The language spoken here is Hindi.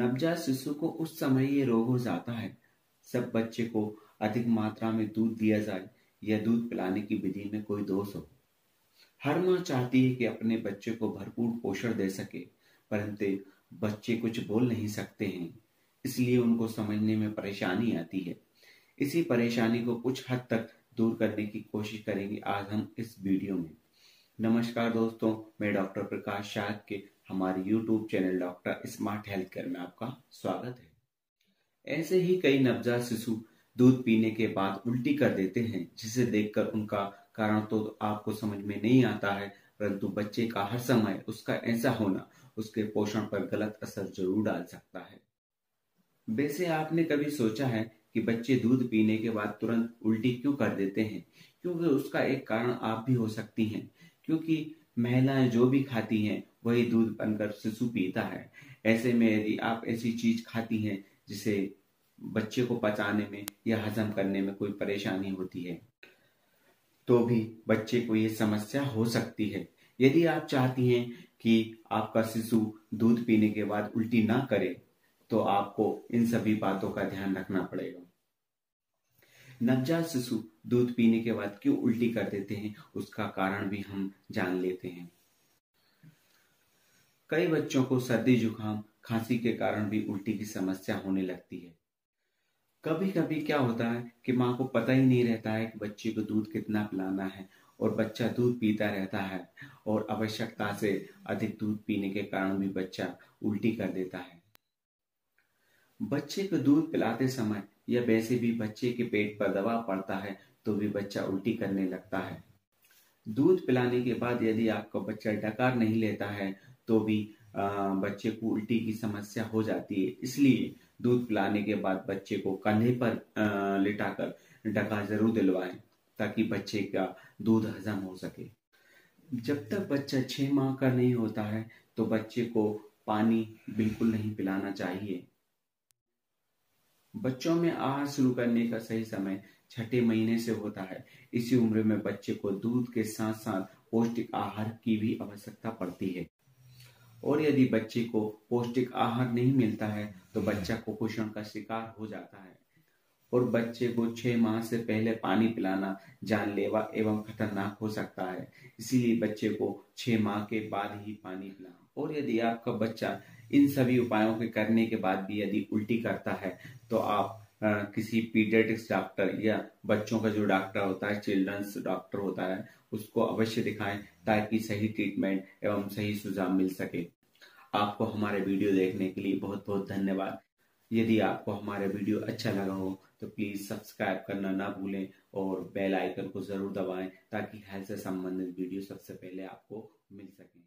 नवजात शिशु को उस समय ये रोग हो जाता है जब बच्चे को अधिक मात्रा में दूध दिया जाए या दूध पिलाने की विधि में कोई दोष हो। हर माँ चाहती है कि अपने बच्चे को भरपूर पोषण दे सके, परंतु बच्चे कुछ बोल नहीं सकते हैं, इसलिए उनको समझने में परेशानी आती है। इसी परेशानी को कुछ हद तक दूर करने की कोशिश करेंगे आज हम इस वीडियो में। नमस्कार दोस्तों, मैं डॉक्टर प्रकाश शाह के हमारे YouTube channel doctor smart health care में आपका स्वागत है। ऐसे ही कई नवजात शिशु दूध पीने के बाद उल्टी कर देते हैं, जिसे देखकर उनका कारण तो आपको समझ में नहीं आता है, परंतु बच्चे का हर समय उसका ऐसा होना उसके पोषण पर गलत असर जरूर डाल सकता है। वैसे आपने कभी सोचा है कि बच्चे दूध पीने के बाद तुरंत उल्टी क्यों कर देते हैं? क्योंकि उसका एक कारण आप भी हो सकती हैं, क्योंकि महिलाएं जो भी खाती हैं वही दूध बनकर शिशु पीता है। ऐसे में यदि आप ऐसी चीज खाती हैं जिसे बच्चे को पचाने में या हजम करने में कोई परेशानी होती है, तो भी बच्चे को ये समस्या हो सकती है। यदि आप चाहती हैं कि आपका शिशु दूध पीने के बाद उल्टी ना करे, तो आपको इन सभी बातों का ध्यान रखना पड़ेगा। नवजात शिशु दूध पीने के बाद क्यों उल्टी कर देते हैं, उसका कारण भी हम जान लेते हैं। कई बच्चों को सर्दी, जुकाम, खांसी के कारण भी उल्टी की समस्या होने लगती है। कभी कभी क्या होता है कि माँ को पता ही नहीं रहता है कि बच्चे को दूध कितना पिलाना है, और बच्चा दूध पीता रहता है और आवश्यकता से अधिक दूध पीने के कारण भी बच्चा उल्टी कर देता है। बच्चे को दूध पिलाते समय या वैसे भी बच्चे के पेट पर दबाव पड़ता है तो भी बच्चा उल्टी करने लगता है। दूध पिलाने के बाद यदि आपका बच्चा डकार नहीं लेता है तो भी बच्चे को उल्टी की समस्या हो जाती है। इसलिए दूध पिलाने के बाद बच्चे को कंधे पर लिटाकर डका जरूर दिलवाएं, ताकि बच्चे का दूध हजम हो सके। जब तक बच्चा 6 माह का नहीं होता है तो बच्चे को पानी बिल्कुल नहीं पिलाना चाहिए। बच्चों में आहार शुरू करने का सही समय 6ठे महीने से होता है। इसी उम्र में बच्चे को दूध के साथ साथ पौष्टिक आहार की भी आवश्यकता पड़ती है, और यदि बच्चे को पौष्टिक आहार नहीं मिलता है तो बच्चा कुपोषण का शिकार हो जाता है, और बच्चे को 6 माह से पहले पानी पिलाना जानलेवा एवं खतरनाक हो सकता है। इसीलिए बच्चे को 6 माह के बाद ही पानी पिलाएं। और यदि आपका बच्चा इन सभी उपायों के करने के बाद भी यदि उल्टी करता है तो आप किसी पीडियाट्रिक्स डॉक्टर या बच्चों का जो डॉक्टर होता है, चिल्ड्रंस डॉक्टर होता है, उसको अवश्य दिखाएं, ताकि सही ट्रीटमेंट एवं सही सुझाव मिल सके। आपको हमारे वीडियो देखने के लिए बहुत बहुत धन्यवाद। यदि आपको हमारा वीडियो अच्छा लगा हो तो प्लीज सब्सक्राइब करना ना भूलें और बेल आइकन को जरूर दबाएं, ताकि हेल्थ से संबंधित वीडियो सबसे पहले आपको मिल सके।